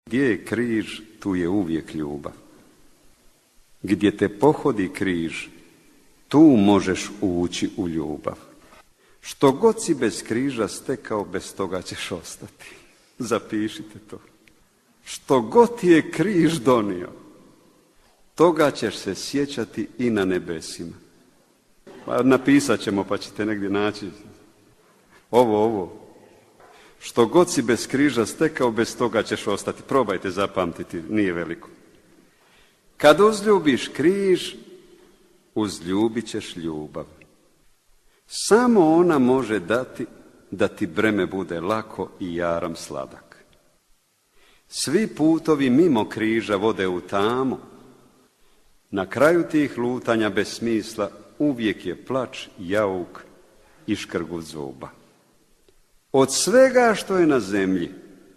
Gdje je križ, tu je uvijek ljubav. Gdje te pohodi križ, tu možeš ući u ljubav. Što god si bez križa stekao, bez toga ćeš ostati. Zapišite to. Što god ti je križ donio, toga ćeš se sjećati i na nebesima. Pa napisat ćemo, pa ćete negdje naći. Ovo. Što god si bez križa stekao, bez toga ćeš ostati. Probajte zapamtiti, nije veliko. Kad uzljubiš križ, uzljubit ćeš ljubav. Samo ona može dati da ti breme bude lako i jaram sladak. Svi putovi mimo križa vode u tamu. Na kraju tih lutanja bez smisla uvijek je plač, jauk i škrgut zuba. Od svega što je na zemlji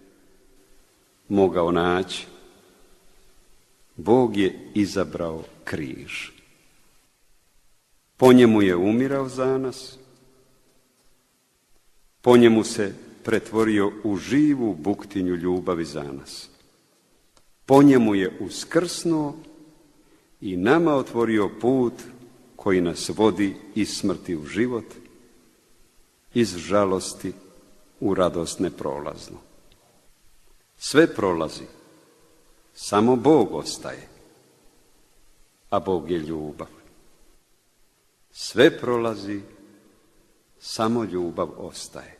mogao naći, Bog je izabrao križ. Po njemu je umirao za nas, po njemu se pretvorio u živu buktinju ljubavi za nas. Po njemu je uskrsnuo i nama otvorio put koji nas vodi iz smrti u život, iz žalosti u radost neprolaznu. Sve prolazi, samo Bog ostaje, a Bog je ljubav. Sve prolazi, samo ljubav ostaje.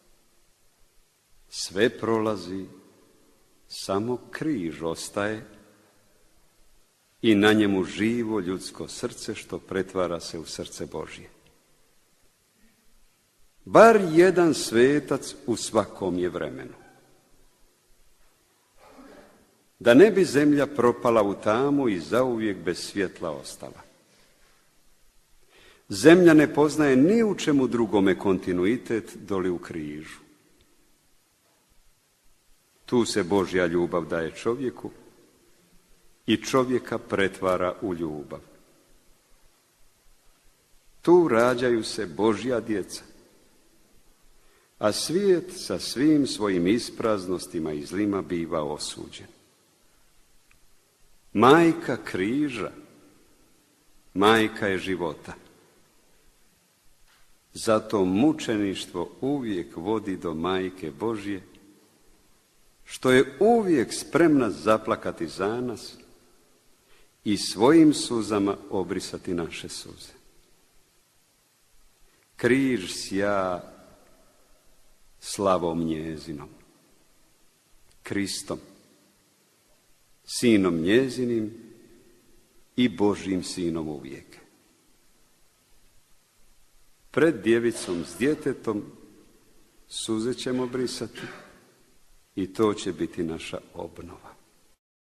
Sve prolazi, samo križ ostaje i na njemu živo ljudsko srce što pretvara se u srce Božje. Bar jedan svetac u svakom je vremenu. Da ne bi zemlja propala u tamu i zauvijek bez svjetla ostala. Zemlja ne poznaje ni u čemu drugome kontinuitet doli u križu. Tu se Božja ljubav daje čovjeku i čovjeka pretvara u ljubav. Tu rađaju se Božja djeca, a svijet sa svim svojim ispraznostima i zlima biva osuđen. Majka križa, majka je života. Zato mučeništvo uvijek vodi do Majke Božje, što je uvijek spremna zaplakati za nas i svojim suzama obrisati naše suze. Križ sja slavom njezinom, Kristom, Sinom njezinim i Božjim Sinom uvijek. Pred djevicom s djetetom suze ćemo brisati i to će biti naša obnova.